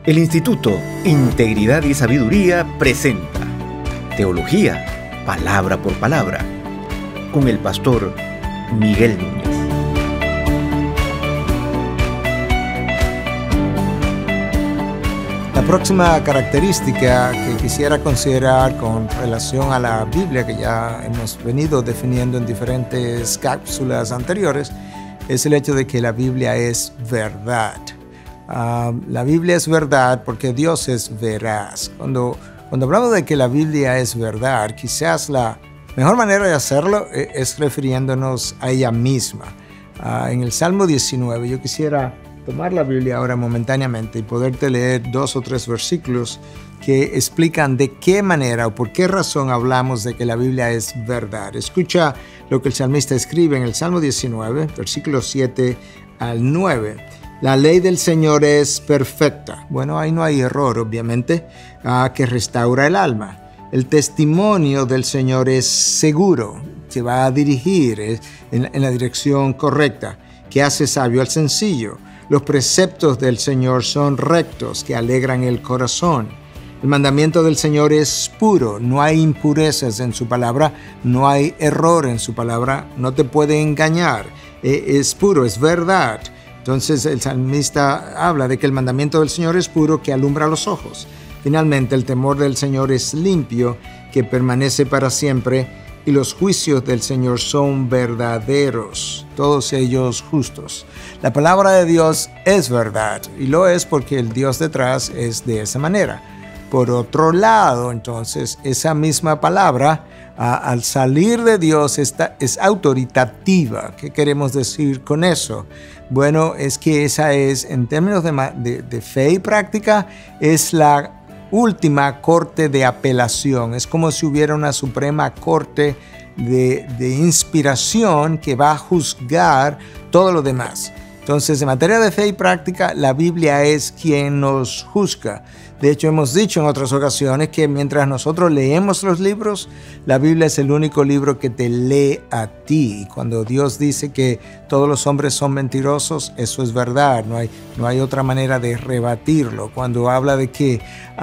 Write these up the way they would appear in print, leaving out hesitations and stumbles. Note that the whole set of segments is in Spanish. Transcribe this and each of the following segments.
El Instituto Integridad y Sabiduría presenta Teología, Palabra por Palabra, con el pastor Miguel Núñez. La próxima característica que quisiera considerar con relación a la Biblia, que ya hemos venido definiendo en diferentes cápsulas anteriores, es el hecho de que la Biblia es verdad. La Biblia es verdad porque Dios es veraz. Cuando hablamos de que la Biblia es verdad, quizás la mejor manera de hacerlo es refiriéndonos a ella misma. En el Salmo 19, yo quisiera tomar la Biblia ahora momentáneamente y poderte leer 2 o 3 versículos que explican de qué manera o por qué razón hablamos de que la Biblia es verdad. Escucha lo que el salmista escribe en el Salmo 19, versículos 7 al 9. La ley del Señor es perfecta. Bueno, ahí no hay error, obviamente, que restaura el alma. El testimonio del Señor es seguro, que va a dirigir en la dirección correcta, que hace sabio al sencillo. Los preceptos del Señor son rectos, que alegran el corazón. El mandamiento del Señor es puro, no hay impurezas en su palabra, no hay error en su palabra, no te puede engañar, es puro, es verdad. Entonces el salmista habla de que el mandamiento del Señor es puro, que alumbra los ojos. Finalmente, el temor del Señor es limpio, que permanece para siempre, y los juicios del Señor son verdaderos, todos ellos justos. La palabra de Dios es verdad, y lo es porque el Dios detrás es de esa manera. Por otro lado, entonces, esa misma palabra, al salir de Dios, es autoritativa. ¿Qué queremos decir con eso? Bueno, es que esa es, en términos de fe y práctica, es la última corte de apelación. Es como si hubiera una suprema corte de inspiración que va a juzgar todo lo demás. Entonces, en materia de fe y práctica, la Biblia es quien nos juzga. De hecho, hemos dicho en otras ocasiones que mientras nosotros leemos los libros, la Biblia es el único libro que te lee a ti. Y cuando Dios dice que todos los hombres son mentirosos, eso es verdad. No hay otra manera de rebatirlo. Cuando habla de que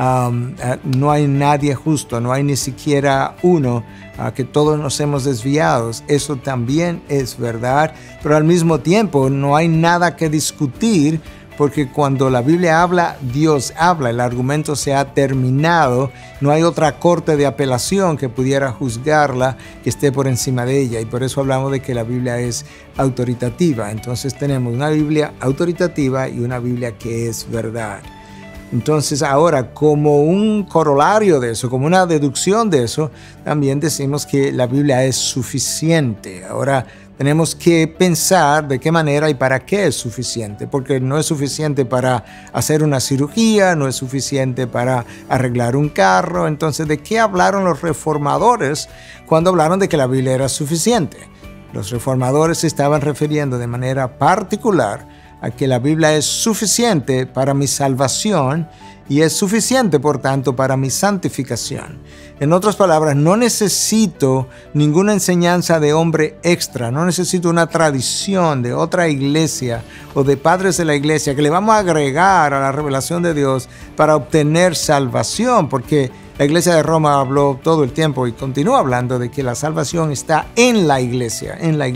no hay nadie justo, no hay ni siquiera uno, que todos nos hemos desviado, eso también es verdad. Pero al mismo tiempo no hay nada que discutir, porque cuando la Biblia habla, Dios habla, el argumento se ha terminado, no hay otra corte de apelación que pudiera juzgarla, que esté por encima de ella, y por eso hablamos de que la Biblia es autoritativa. Entonces tenemos una Biblia autoritativa y una Biblia que es verdad. Entonces ahora, como un corolario de eso, como una deducción de eso, también decimos que la Biblia es suficiente. Ahora tenemos que pensar de qué manera y para qué es suficiente, porque no es suficiente para hacer una cirugía, no es suficiente para arreglar un carro. Entonces, ¿de qué hablaron los reformadores cuando hablaron de que la Biblia era suficiente? Los reformadores se estaban refiriendo de manera particular a que la Biblia es suficiente para mi salvación y es suficiente, por tanto, para mi santificación. En otras palabras, no necesito ninguna enseñanza de hombre extra, no necesito una tradición de otra iglesia o de padres de la iglesia que le vamos a agregar a la revelación de Dios para obtener salvación, porque la iglesia de Roma habló todo el tiempo y continúa hablando de que la salvación está en la iglesia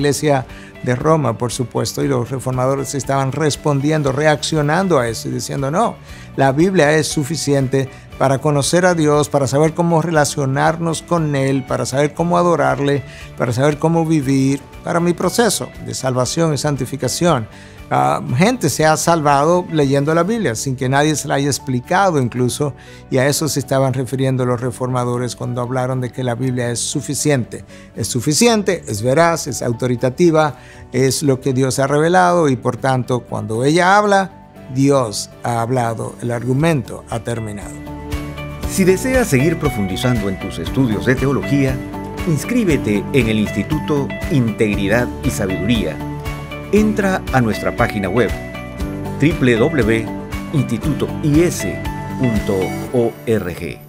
de Roma, por supuesto, y los reformadores estaban respondiendo, reaccionando a eso y diciendo, no, la Biblia es suficiente para conocer a Dios, para saber cómo relacionarnos con Él, para saber cómo adorarle, para saber cómo vivir, para mi proceso de salvación y santificación. Gente se ha salvado leyendo la Biblia sin que nadie se la haya explicado incluso, y a eso se estaban refiriendo los reformadores cuando hablaron de que la Biblia es suficiente. Es suficiente, es veraz, es autoritativa, es lo que Dios ha revelado, y por tanto cuando ella habla, Dios ha hablado, el argumento ha terminado. Si deseas seguir profundizando en tus estudios de teología, inscríbete en el Instituto Integridad y Sabiduría. Entra a nuestra página web www.institutois.org.